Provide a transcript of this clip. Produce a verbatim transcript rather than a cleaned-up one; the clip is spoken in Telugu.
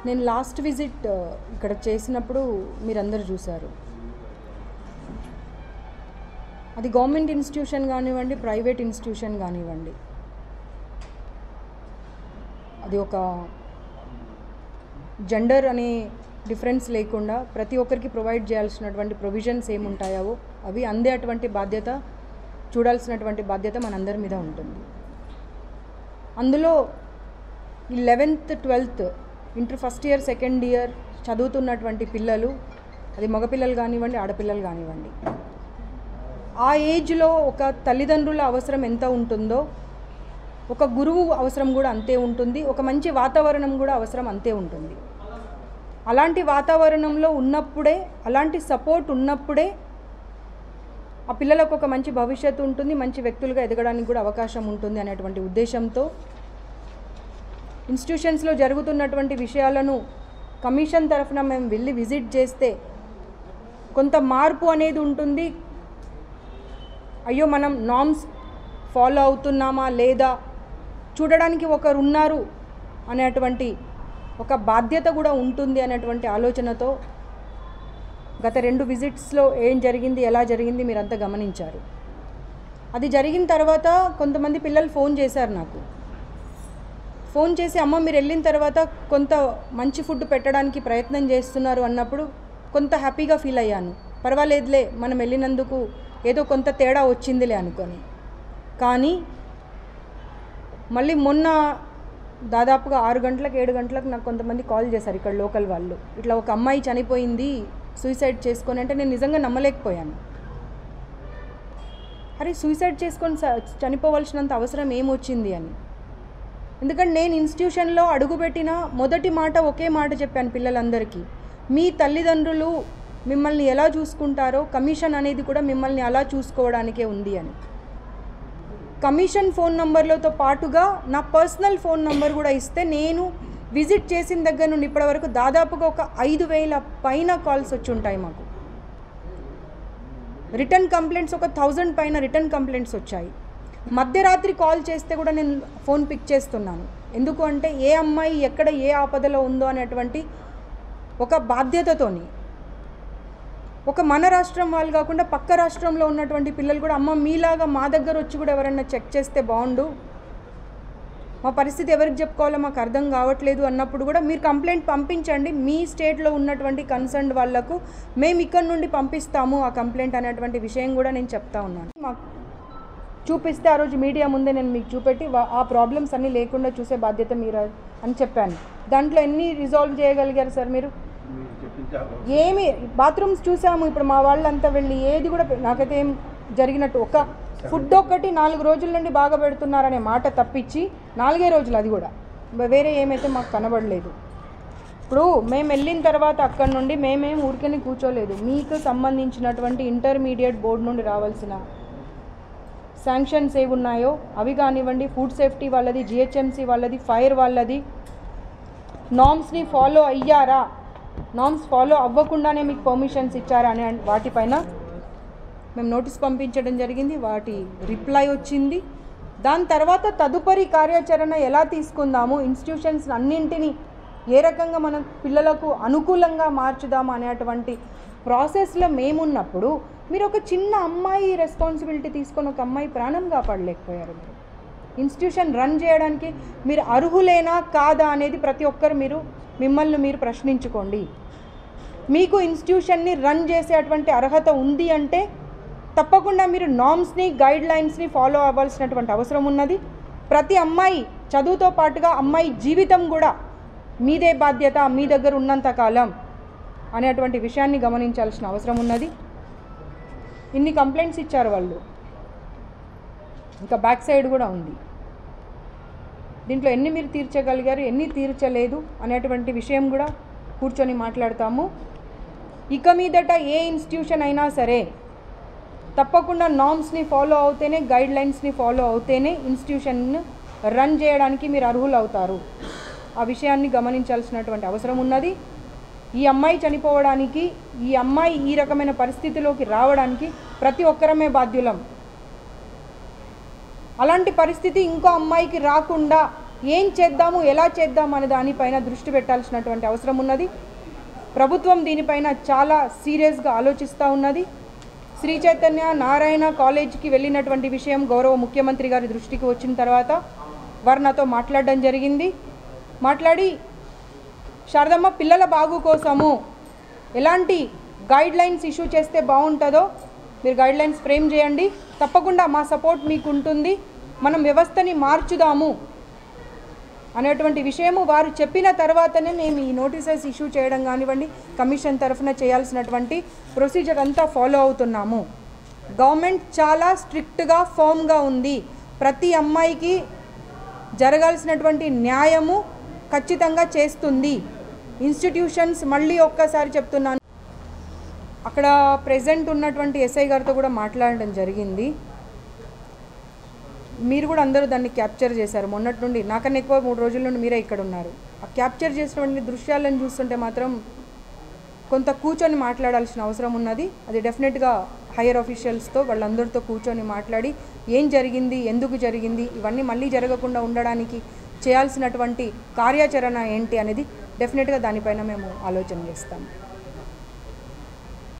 నేను లాస్ట్ విజిట్ ఇక్కడ చేసినప్పుడు మీరందరూ చూశారు. అది గవర్నమెంట్ ఇన్స్టిట్యూషన్ కానివ్వండి, ప్రైవేట్ ఇన్స్టిట్యూషన్ కానివ్వండి, అది ఒక జెండర్ అనే డిఫరెన్స్ లేకుండా ప్రతి ఒక్కరికి ప్రొవైడ్ చేయాల్సినటువంటి ప్రొవిజన్స్ ఏముంటాయో అవి అందేటువంటి బాధ్యత, చూడాల్సినటువంటి బాధ్యత మనందరి మీద ఉంటుంది. అందులో ఈ eleventh twelfth inter first year second year చదువుతున్నటువంటి పిల్లలు, అది మగపిల్లలు కానివ్వండి, ఆడపిల్లలు కానివ్వండి, ఆ ఏజ్లో ఒక తల్లిదండ్రుల అవసరం ఎంత ఉంటుందో ఒక గురువు అవసరం కూడా అంతే ఉంటుంది, ఒక మంచి వాతావరణం కూడా అవసరం అంతే ఉంటుంది. అలాంటి వాతావరణంలో ఉన్నప్పుడే, అలాంటి సపోర్ట్ ఉన్నప్పుడే ఆ పిల్లలకు ఒక మంచి భవిష్యత్తు ఉంటుంది, మంచి వ్యక్తులుగా ఎదగడానికి కూడా అవకాశం ఉంటుంది అనేటువంటి ఉద్దేశంతో ఇన్స్టిట్యూషన్స్లో జరుగుతున్నటువంటి విషయాలను కమిషన్ తరఫున మేము వెళ్ళి విజిట్ చేస్తే కొంత మార్పు అనేది ఉంటుంది. అయ్యో మనం నామ్స్ ఫాలో అవుతున్నామా లేదా చూడడానికి ఒకరు ఉన్నారు అనేటువంటి ఒక బాధ్యత కూడా ఉంటుంది అనేటువంటి ఆలోచనతో గత రెండు విజిట్స్లో ఏం జరిగింది, ఎలా జరిగింది మీరంతా గమనించారు. అది జరిగిన తర్వాత కొంతమంది పిల్లలు ఫోన్ చేశారు నాకు. ఫోన్ చేసి అమ్మ మీరు వెళ్ళిన తర్వాత కొంత మంచి ఫుడ్ పెట్టడానికి ప్రయత్నం చేస్తున్నారు అన్నప్పుడు కొంత హ్యాపీగా ఫీల్ అయ్యాను. పర్వాలేదులే మనం వెళ్ళినందుకు ఏదో కొంత తేడా వచ్చిందిలే అనుకొని. కానీ మళ్ళీ మొన్న దాదాపుగా ఆరు గంటలకు ఏడు గంటలకు నాకు కొంతమంది కాల్ చేశారు, ఇక్కడ లోకల్ వాళ్ళు, ఇట్లా ఒక అమ్మాయి చనిపోయింది సూసైడ్ చేసుకొని. అంటే నేను నిజంగా నమ్మలేకపోయాను. అరే సూసైడ్ చేసుకొని చనిపోవాల్సినంత అవసరం ఏమొచ్చింది అని. ఎందుకంటే నేను ఇన్స్టిట్యూషన్లో అడుగుపెట్టిన మొదటి మాట ఒకే మాట చెప్పాను పిల్లలందరికీ, మీ తల్లిదండ్రులు మిమ్మల్ని ఎలా చూసుకుంటారో కమిషన్ అనేది కూడా మిమ్మల్ని అలా చూసుకోవడానికే ఉంది అని. కమిషన్ ఫోన్ నంబర్లతో పాటుగా నా పర్సనల్ ఫోన్ నంబర్ కూడా ఇస్తే నేను విజిట్ చేసిన దగ్గర నుండి ఇప్పటి వరకు దాదాపుగా ఒక ఐదు వేల పైన కాల్స్ వచ్చి ఉంటాయి మాకు. రిటర్న్ కంప్లైంట్స్ ఒక థౌజండ్ పైన రిటర్న్ కంప్లైంట్స్ వచ్చాయి. మధ్యరాత్రి కాల్ చేస్తే కూడా నేను ఫోన్ పిక్ చేస్తున్నాను. ఎందుకు అంటే ఏ అమ్మాయి ఎక్కడ ఏ ఆపదలో ఉందో అనేటువంటి ఒక బాధ్యతతోని, ఒక మన రాష్ట్రం వాళ్ళు కాకుండా పక్క రాష్ట్రంలో ఉన్నటువంటి పిల్లలు కూడా అమ్మ మీలాగా మా దగ్గర వచ్చి కూడా ఎవరన్నా చెక్ చేస్తే బాగుండు, మా పరిస్థితి ఎవరికి చెప్పుకోవాలో మాకు అర్థం కావట్లేదు అన్నప్పుడు కూడా మీరు కంప్లైంట్ పంపించండి, మీ స్టేట్లో ఉన్నటువంటి కన్సర్న్డ్ వాళ్లకు మేము ఇక్కడ నుండి పంపిస్తాము ఆ కంప్లైంట్ అనేటువంటి విషయం కూడా నేను చెప్తా ఉన్నాను. మాకు చూపిస్తే ఆ రోజు మీడియా ముందే నేను మీకు చూపెట్టి ఆ ప్రాబ్లమ్స్ అన్నీ లేకుండా చూసే బాధ్యత మీరు అని చెప్పాను. దాంట్లో ఎన్ని రిజాల్వ్ చేయగలిగారు సార్ మీరు? ఏమి బాత్రూమ్స్ చూసాము. ఇప్పుడు మా వాళ్ళంతా వెళ్ళి ఏది కూడా నాకైతే ఏం జరిగినట్టు, ఒక ఫుడ్ ఒక్కటి నాలుగు రోజుల నుండి బాగా పెడుతున్నారనే మాట తప్పించి నాలుగే రోజులు, అది కూడా వేరే ఏమైతే మాకు కనబడలేదు. ఇప్పుడు మేము వెళ్ళిన తర్వాత అక్కడి నుండి మేమేం ఊరికని కూర్చోలేదు. మీకు సంబంధించినటువంటి ఇంటర్మీడియట్ బోర్డు నుండి రావాల్సిన శాంక్షన్స్ ఏవి ఉన్నాయో అవి కానివ్వండి, ఫుడ్ సేఫ్టీ వాళ్ళది, జిహెచ్ఎంసీ వాళ్ళది, ఫైర్ వాళ్ళది, నామ్స్ని ఫాలో అయ్యారా, నామ్స్ ఫాలో అవ్వకుండానే మీకు పర్మిషన్స్ ఇచ్చారా అనే వాటిపైన మేము నోటీస్ పంపించడం జరిగింది. వాటి రిప్లై వచ్చింది. దాని తర్వాత తదుపరి కార్యాచరణ ఎలా తీసుకుందాము, ఇన్స్టిట్యూషన్స్ అన్నింటినీ ఏ రకంగా మనం పిల్లలకు అనుకూలంగా మార్చుదాము అనేటువంటి ప్రాసెస్లో మేమున్నప్పుడు మీరు ఒక చిన్న అమ్మాయి రెస్పాన్సిబిలిటీ తీసుకొని ఒక అమ్మాయి ప్రాణం కాపాడలేకపోయారు. మీరు ఇన్స్టిట్యూషన్ రన్ చేయడానికి మీరు అర్హులేనా కాదా అనేది ప్రతి ఒక్కరు మీరు మిమ్మల్ని మీరు ప్రశ్నించుకోండి. మీకు ఇన్స్టిట్యూషన్ని రన్ చేసేటువంటి అర్హత ఉంది అంటే తప్పకుండా మీరు నామ్స్ని, గైడ్ లైన్స్ని ఫాలో అవ్వాల్సినటువంటి అవసరం ఉన్నది. ప్రతి అమ్మాయి చదువుతో పాటుగా అమ్మాయి జీవితం కూడా మీదే బాధ్యత, మీ దగ్గర ఉన్నంతకాలం అనేటువంటి విషయాన్ని గమనించాల్సిన అవసరం ఉన్నది. ఇన్ని కంప్లైంట్స్ ఇచ్చారు వాళ్ళు, ఇంకా బ్యాక్ సైడ్ కూడా ఉంది. దీంట్లో ఎన్ని మీరు తీర్చగలిగారు, ఎన్ని తీర్చలేదు అనేటువంటి విషయం కూడా కూర్చొని మాట్లాడతాము. ఇక మీదట ఏ ఇన్స్టిట్యూషన్ అయినా సరే తప్పకుండా నామ్స్ని ఫాలో అవుతేనే, గైడ్ లైన్స్ని ఫాలో అవుతేనే ఇన్స్టిట్యూషన్ను రన్ చేయడానికి మీరు అర్హులు అవుతారు. ఆ విషయాన్ని గమనించాల్సినటువంటి అవసరం ఉన్నది. ఈ అమ్మాయి చనిపోవడానికి, ఈ అమ్మాయి ఈ రకమైన పరిస్థితిలోకి రావడానికి ప్రతి ఒక్కరమే బాధ్యులం. అలాంటి పరిస్థితి ఇంకో అమ్మాయికి రాకుండా ఏం చేద్దాము, ఎలా చేద్దాము అనే దానిపైన దృష్టి పెట్టాల్సినటువంటి అవసరం ఉన్నది. ప్రభుత్వం దీనిపైన చాలా సీరియస్గా ఆలోచిస్తూ ఉన్నది. శ్రీ చైతన్య నారాయణ కాలేజీకి వెళ్ళినటువంటి విషయం గౌరవ ముఖ్యమంత్రి గారి దృష్టికి వచ్చిన తర్వాత వారు నాతో మాట్లాడడం జరిగింది. మాట్లాడి శారదమ్మ పిల్లల బాగు కోసము ఎలాంటి గైడ్ లైన్స్ ఇష్యూ చేస్తే బాగుంటుందో మీరు గైడ్ లైన్స్ ఫ్రేమ్ చేయండి, తప్పకుండా మా సపోర్ట్ మీకు ఉంటుంది, మనం వ్యవస్థని మార్చుదాము అనేటువంటి విషయము వారు చెప్పిన తర్వాతనే మేము ఈ నోటీసెస్ ఇష్యూ చేయడం కానివ్వండి, కమిషన్ తరఫున చేయాల్సినటువంటి ప్రొసీజర్ అంతా ఫాలో అవుతున్నాము. గవర్నమెంట్ చాలా స్ట్రిక్ట్గా ఫర్మ్గా ఉంది. ప్రతి అమ్మాయికి జరగాల్సినటువంటి న్యాయము ఖచ్చితంగా చేస్తుంది. ఇన్స్టిట్యూషన్స్ మళ్ళీ ఒక్కసారి చెప్తున్నాను, అక్కడ ప్రెజెంట్ ఉన్నటువంటి ఎస్ఐ గారితో కూడా మాట్లాడడం జరిగింది. మీరు కూడా అందరూ దాన్ని క్యాప్చర్ చేశారు. మొన్నటి నుండి నాకన్నా ఎక్కువ మూడు రోజుల నుండి మీరే ఇక్కడ ఉన్నారు. ఆ క్యాప్చర్ చేసినటువంటి దృశ్యాలను చూస్తుంటే మాత్రం కొంత కూర్చొని మాట్లాడాల్సిన అవసరం ఉన్నది. అది డెఫినెట్గా హైయర్ ఆఫీషియల్స్తో వాళ్ళందరితో కూర్చొని మాట్లాడి ఏం జరిగింది, ఎందుకు జరిగింది, ఇవన్నీ మళ్ళీ జరగకుండా ఉండడానికి చేయాల్సినటువంటి కార్యాచరణ ఏంటి అనేది డెఫినెట్గా దానిపైన మేము ఆలోచన చేస్తాము.